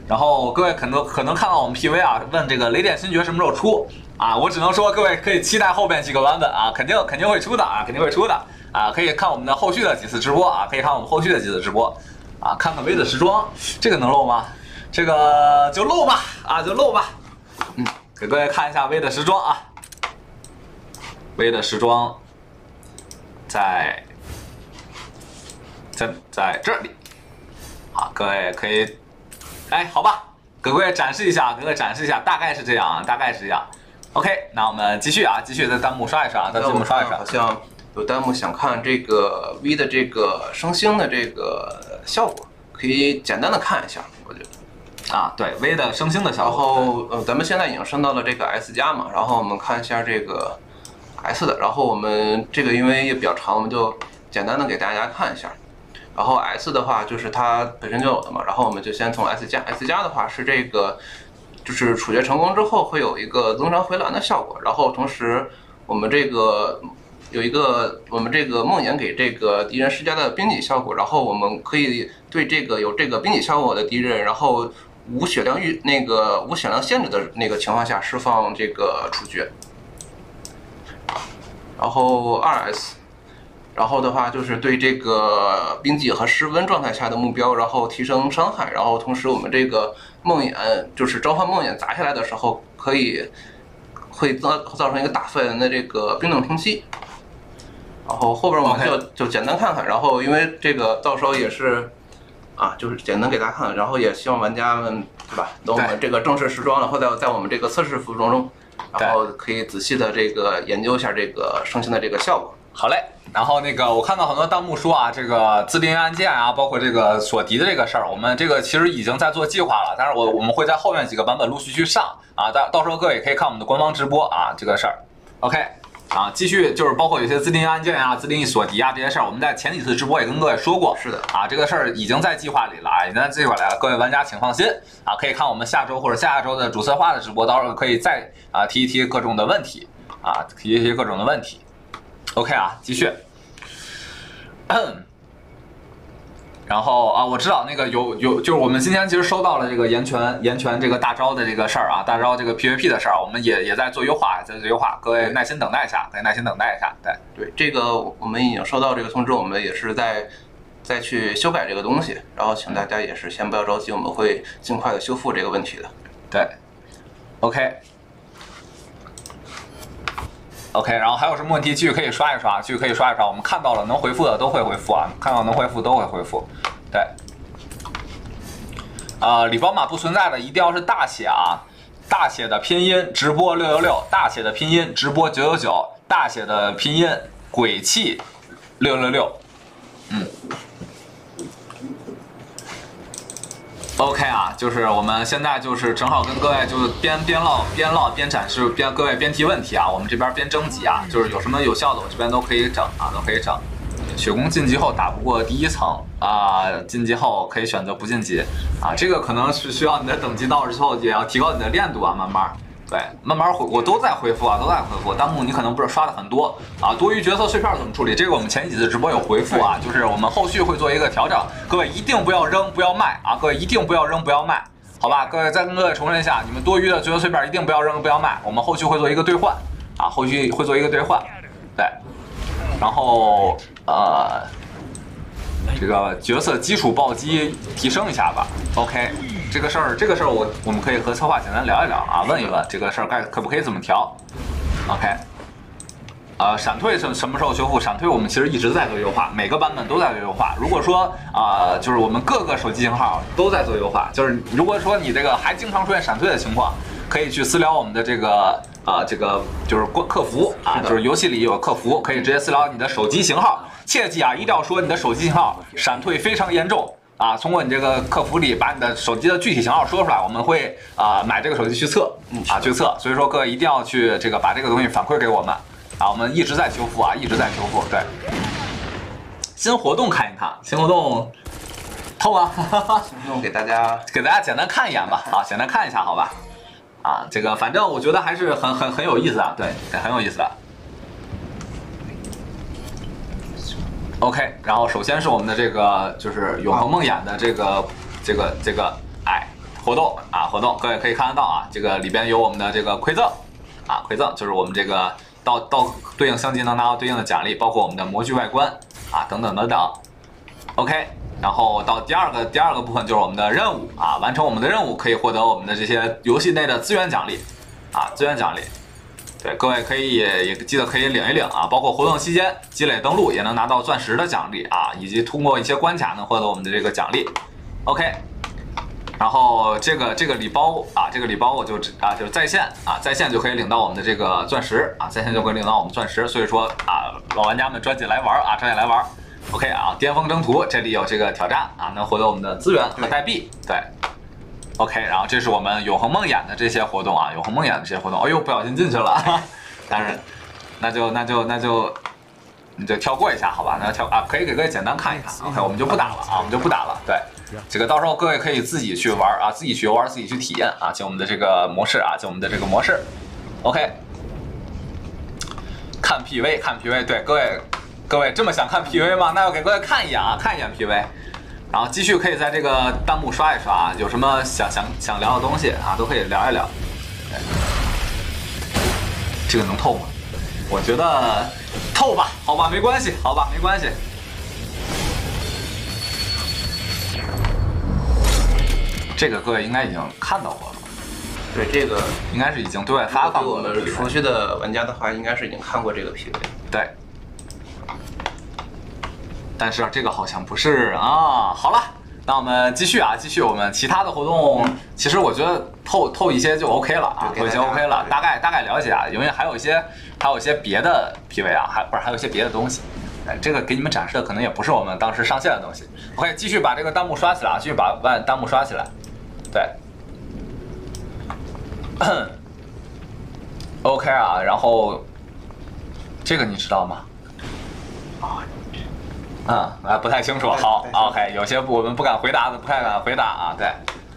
然后各位可能可能看到我们 P V 啊，问这个雷电勋爵什么时候出啊？我只能说各位可以期待后边几个版本啊，肯定肯定会出的啊，肯定会出的啊，可以看我们的后续的几次直播啊，可以看我们后续的几次直播啊，看看 V 的时装，这个能漏吗？这个就漏吧啊，就漏吧。嗯，给各位看一下 V 的时装啊 ，V 的时装在在在这里。好，各位可以，哎，好吧，给各位展示一下，给各位展示一下，大概是这样啊，大概是这样。OK， 那我们继续啊，继续在弹幕刷一刷，在弹幕刷一刷。 好像有弹幕想看这个 V 的这个升星的这个效果，可以简单的看一下，我觉得。 啊，对 V 的升星的效然果。 后呃，咱们现在已经升到了这个 S 加嘛，然后我们看一下这个 S 的，然后我们这个因为也比较长，我们就简单的给大家看一下。然后 S 的话就是它本身就有的嘛，然后我们就先从 S 加 ，S 加的话是这个，就是处决成功之后会有一个增伤回蓝的效果，然后同时我们这个有一个我们这个梦魇给这个敌人施加的冰挤效果，然后我们可以对这个有这个冰挤效果的敌人，然后无血量预那个无血量限制的那个情况下释放这个处决，然后 二 S。然后的话就是对这个冰挤和室温状态下的目标，然后提升伤害，然后同时我们这个梦魇就是召唤梦魇砸下来的时候，可以会造造成一个打废人的这个冰冷冲击。然后后边我们就就简单看看，然后因为这个到时候也是啊，就是简单给大家看，然后也希望玩家们对吧，等我们这个正式时装了，或者在我们这个测试服装中，然后可以仔细的这个研究一下这个升星的这个效果。 好嘞，然后那个我看到很多弹幕说啊，这个自定义按键啊，包括这个锁敌的这个事儿，我们这个其实已经在做计划了，但是我我们会在后面几个版本陆续去上啊，到到时候各位也可以看我们的官方直播啊，这个事儿 ，OK 啊，继续就是包括有些自定义按键啊、自定义锁敌啊这些事儿，我们在前几次直播也跟各位说过， 是的啊，这个事儿已经在计划里了啊，已经在计划里了，各位玩家请放心啊，可以看我们下周或者下下周的主策划的直播，到时候可以再啊提一提各种的问题啊，提一提各种的问题 ，OK 啊，继续。然后啊，我知道那个有有，就是我们今天其实收到了这个岩泉岩泉这个大招的这个事儿啊，大招这个 P V P 的事儿，我们也也在做优化，在做优化，各位耐心等待一下，各位耐心等待一下，对对，这个我们已经收到这个通知，我们也是在再去修改这个东西，然后请大家也是先不要着急，我们会尽快的修复这个问题的。 对 ，OK。OK， 然后还有什么问题继续可以刷一刷，继续可以刷一刷。我们看到了能回复的都会回复啊，看到能回复都会回复。对，呃，礼包码不存在的一定要是大写啊，大写的拼音直播六六六，大写的拼音直播九九九，大写的拼音鬼泣六六六。嗯。OK 啊，就是我们现在就是正好跟各位就是边边唠边唠边展示，边各位边提问题啊，我们这边边征集啊，就是有什么有效的我这边都可以整啊，都可以整。血攻晋级后打不过第一层啊，晋级后可以选择不晋级啊，这个可能是需要你的等级到之后也要提高你的练度啊，慢慢。对，慢慢回，我都在回复啊，都在回复。弹幕你可能不是刷的很多啊，多余角色碎片怎么处理？这个我们前几次直播有回复啊，就是我们后续会做一个调整。各位一定不要扔，不要卖啊！各位一定不要扔，不要卖，好吧？各位再跟各位重申一下，你们多余的角色碎片一定不要扔，不要卖。我们后续会做一个兑换啊，后续会做一个兑换。对，然后呃，这个角色基础暴击提升一下吧。OK。这个事儿，这个事儿我我们可以和策划简单聊一聊啊，问一问这个事儿该可不可以怎么调 ？OK， 呃，闪退什什么时候修复？闪退我们其实一直在做优化，每个版本都在做优化。如果说啊、呃，就是我们各个手机型号都在做优化，就是如果说你这个还经常出现闪退的情况，可以去私聊我们的这个啊、呃、这个就是客服啊，就是游戏里有客服，可以直接私聊你的手机型号。切记啊，一定要说你的手机型号闪退非常严重。啊，通过你这个客服里把你的手机的具体型号说出来，我们会啊、呃、买这个手机去测，啊去测。所以说各位一定要去这个把这个东西反馈给我们，啊，我们一直在修复啊，一直在修复。对，新活动看一看，新活动透啊，新活动给大家给大家简单看一眼吧，啊，简单看一下好吧，啊，这个反正我觉得还是很很很有意思啊，对，很有意思的。OK， 然后首先是我们的这个就是永恒梦魇的这个这个这个哎活动啊，活动，各位可以看得到啊，这个里边有我们的这个馈赠啊，馈赠就是我们这个到到对应升级能拿到对应的奖励，包括我们的模具外观啊，等等等等。OK， 然后到第二个第二个部分就是我们的任务啊，完成我们的任务可以获得我们的这些游戏内的资源奖励啊，资源奖励。对，各位可以也也记得可以领一领啊，包括活动期间积累登录也能拿到钻石的奖励啊，以及通过一些关卡能获得我们的这个奖励。OK， 然后这个这个礼包啊，这个礼包我就啊就是在线啊，在线就可以领到我们的这个钻石啊，在线就可以领到我们钻石，所以说啊，老玩家们抓紧来玩啊，抓紧来玩。OK 啊，巅峰征途这里有这个挑战啊，能获得我们的资源和代币。对。OK， 然后这是我们永恒梦魇的这些活动啊，永恒梦魇的这些活动。哎呦，不小心进去了，当然，那就那就那就你就跳过一下，好吧？那跳啊，可以给各位简单看一看。OK， 我们就不打了啊，我们就不打了。对，这个到时候各位可以自己去玩啊，自己去玩，自己去体验啊，进我们的这个模式啊，进我们的这个模式。OK， 看 P V， 看 P V， 对各位各位这么想看 P V 吗？那要给各位看一眼啊，看一眼 P V。然后继续可以在这个弹幕刷一刷，有什么想想想聊的东西啊，都可以聊一聊。这个能透吗？我觉得透吧，好吧，没关系，好吧，没关系。这个各位应该已经看到过了。 对，这个应该是已经对外发放过了。 我们熟悉的玩家的话，应该是已经看过这个 P V。 对。但是这个好像不是啊。好了，那我们继续啊，继续我们其他的活动。其实我觉得透透一些就 OK 了啊，透一些 OK 了，大概大概了解啊，因为还有一些还有一些别的 P V 啊，还不是还有一些别的东西。哎，这个给你们展示的可能也不是我们当时上线的东西。OK， 继续把这个弹幕刷起来啊，继续把万弹幕刷起来。对。OK 啊，然后这个你知道吗？啊。嗯，啊，不太清楚。好 ，OK， 有些我们不敢回答的，不太敢回答啊。对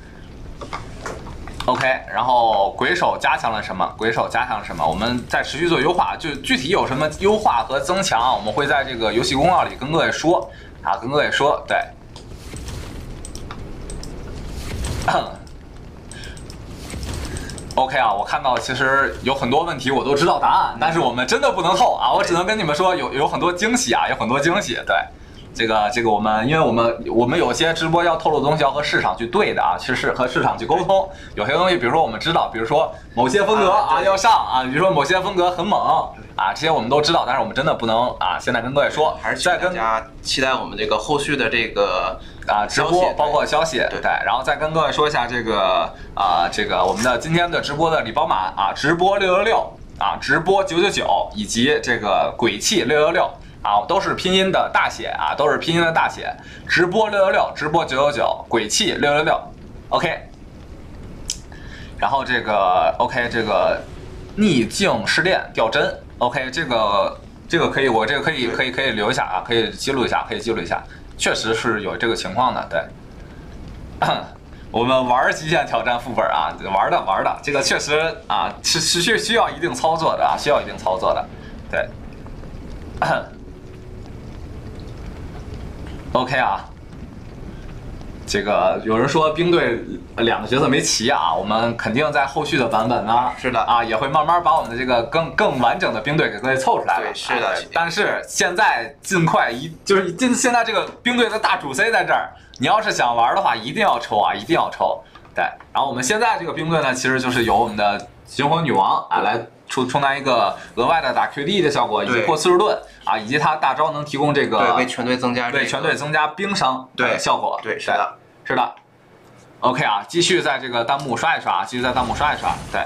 ，OK， 然后鬼手加强了什么？鬼手加强了什么？我们在持续做优化，就具体有什么优化和增强，我们会在这个游戏公告里跟各位说啊，跟各位说。对。OK 啊，我看到其实有很多问题我都知道答案，但是我们真的不能透啊，我只能跟你们说有有很多惊喜啊，有很多惊喜。对，这个这个我们，因为我们我们有些直播要透露的东西要和市场去对的啊，去是和市场去沟通。有些东西，比如说我们知道，比如说某些风格啊要上啊，比如说某些风格很猛啊，这些我们都知道，但是我们真的不能啊，现在跟各位说， 还是再跟大家期待我们这个后续的这个。 啊，直播包括消息，对，然后再跟各位说一下这个啊，这个我们的今天的直播的礼包码啊，直播六六六啊，直播九九九，以及这个鬼泣六六六啊，都是拼音的大写啊，都是拼音的大写，直播六六六，直播九九九，鬼泣六六六 ，OK。然后这个 OK， 这个逆境试炼掉帧 ，OK， 这个这个可以，我这个可以可以可以留一下啊，可以记录一下，可以记录一下。确实是有这个情况的，对。我们玩极限挑战副本啊，玩的玩的，这个确实啊是是需需要一定操作的啊，需要一定操作的，对。OK 啊，这个有人说兵队两个角色没齐啊，我们肯定在后续的版本呢， 是的啊，也会慢慢把我们的这个更更完整的兵队给各位凑出来了。 对，是的。 但是现在尽快一就是现现在这个兵队的大主 C 在这儿，你要是想玩的话，一定要抽啊，一定要抽。对，然后我们现在这个兵队呢，其实就是由我们的寻魂女王啊来充充当一个额外的打 Q D 的效果，以及破次数盾啊，以及它大招能提供这个对为全队增加、这个、 对全队增加兵伤对效果。 对，是的， 是的。OK 啊，继续在这个弹幕刷一刷，继续在弹幕刷一刷。对，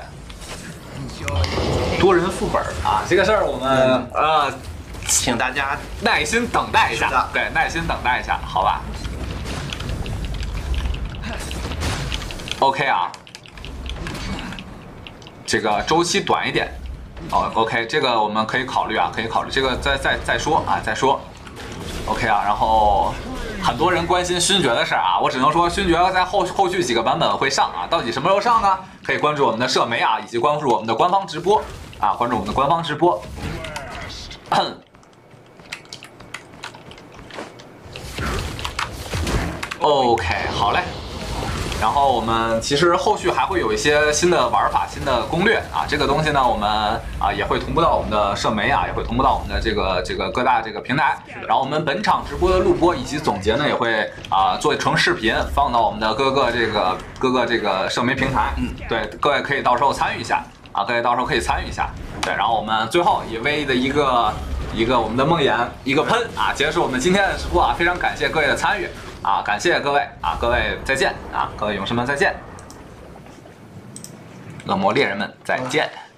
多人副本啊，这个事儿我们、嗯、呃， 请大家耐心等待一下，对，耐心等待一下，好吧。OK 啊，这个周期短一点。哦 ，OK， 这个我们可以考虑啊，可以考虑，这个再再再说啊，再说。OK 啊，然后很多人关心勋爵的事儿啊，我只能说勋爵在后后续几个版本会上啊，到底什么时候上呢？可以关注我们的社媒啊，以及关注我们的官方直播啊，关注我们的官方直播。OK， 好嘞。 然后我们其实后续还会有一些新的玩法、新的攻略啊，这个东西呢，我们啊也会同步到我们的社媒啊，也会同步到我们的这个这个各大这个平台。然后我们本场直播的录播以及总结呢，也会啊做成视频放到我们的各个这个各个这个社媒平台。嗯，对，各位可以到时候参与一下啊，各位到时候可以参与一下。对，然后我们最后以微的一个一个我们的梦魇一个喷啊，结束我们今天的直播啊，非常感谢各位的参与。啊，感谢各位啊，各位再见啊，各位勇士们再见，恶魔猎人们再见。